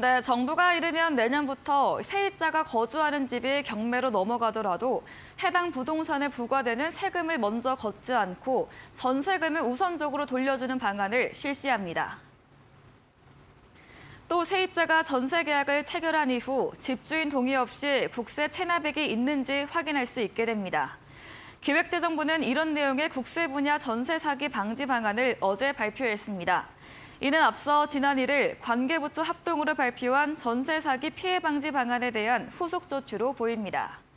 네, 정부가 이르면 내년부터 세입자가 거주하는 집이 경매로 넘어가더라도 해당 부동산에 부과되는 세금을 먼저 걷지 않고 전세금을 우선적으로 돌려주는 방안을 실시합니다. 또 세입자가 전세 계약을 체결한 이후 집주인 동의 없이 국세 체납액이 있는지 확인할 수 있게 됩니다. 기획재정부는 이런 내용의 국세 분야 전세 사기 방지 방안을 어제 발표했습니다. 이는 앞서 지난 1일 관계부처 합동으로 발표한 전세 사기 피해 방지 방안에 대한 후속 조치로 보입니다.